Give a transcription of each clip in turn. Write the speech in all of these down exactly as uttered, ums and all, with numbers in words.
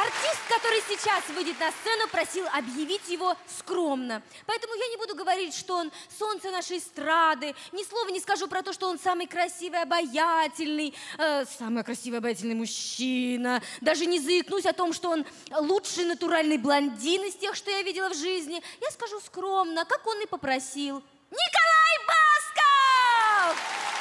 Артист, который сейчас выйдет на сцену, просил объявить его скромно. Поэтому я не буду говорить, что он солнце нашей эстрады, ни слова не скажу про то, что он самый красивый, обаятельный, э, самый красивый, обаятельный мужчина. Даже не заикнусь о том, что он лучший натуральный блондин из тех, что я видела в жизни. Я скажу скромно, как он и попросил. Николай Басков!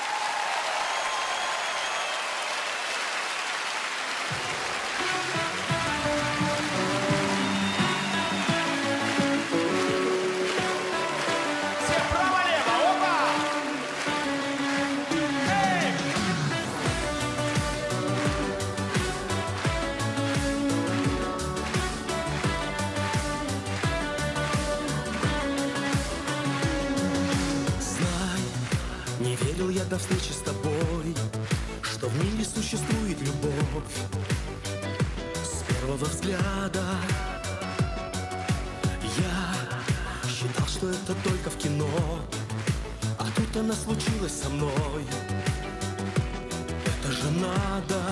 Не верил я до встречи с тобой, что в мире существует любовь. С первого взгляда я считал, что это только в кино, а тут она случилась со мной. Это же надо.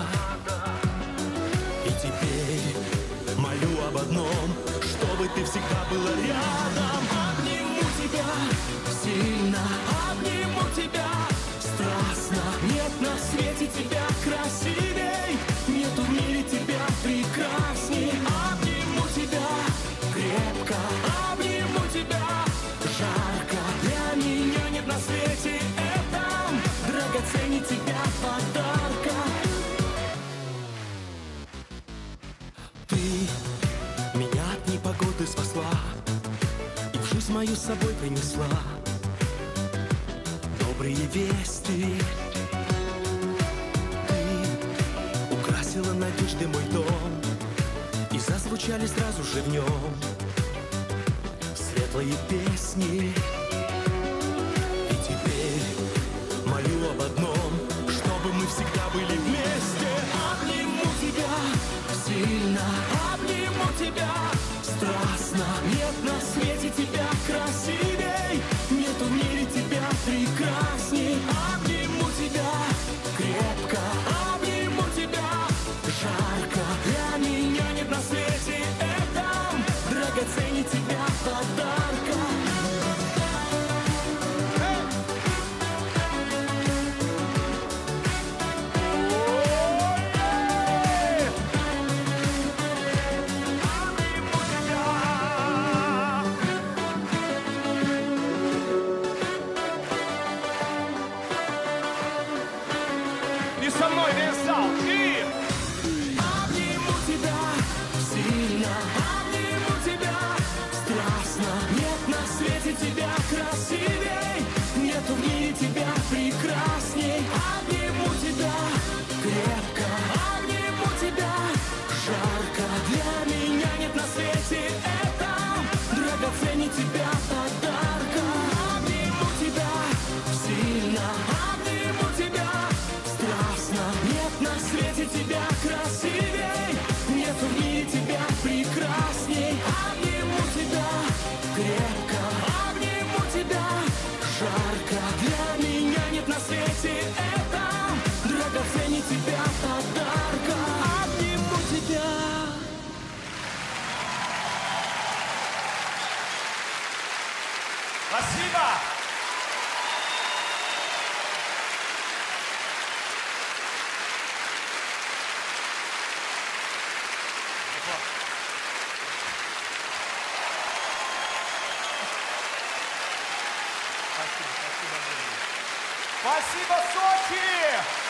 И теперь молю об одном, чтобы ты всегда была рядом. Обниму тебя сильно, обниму тебя страстно. Нет на свете тебя красивей, нету в мире тебя прекрасней. Обниму тебя крепко, обниму тебя жарко. Для меня нет на свете этом драгоценней тебя подарка. Ты меня от непогоды спасла и в жизнь мою с собой принесла добрые вести. Ты украсила надежды мой дом, и зазвучали сразу же в нем светлые песни. И теперь молю об одном, чтобы мы всегда были вместе. Обниму тебя сильно, обниму тебя страстно. Нет на свете тебя красивей, нету в мире тебя прекрасней. Обниму тебя крепко, обниму тебя жарко. Для меня нет на свете этом драгоценней тебя подарка. Со мной весь зал и... Обниму тебя сильно, обниму тебя страстно. Нет на свете тебя красивей, нету в мире тебя прекрасней. Обниму тебя крепко, обниму тебя жарко. Для меня нет на свете этом драгоценней тебя подарка. Обниму тебя сильно, обниму тебя страстно. Нет на свете тебя красивей, нету в мире тебя прекрасней. Обниму тебя крепко, обниму тебя жарко. Для меня нет на свете этом драгоценней тебя подарка. Обниму тебя. Спасибо! Спасибо, Сочи!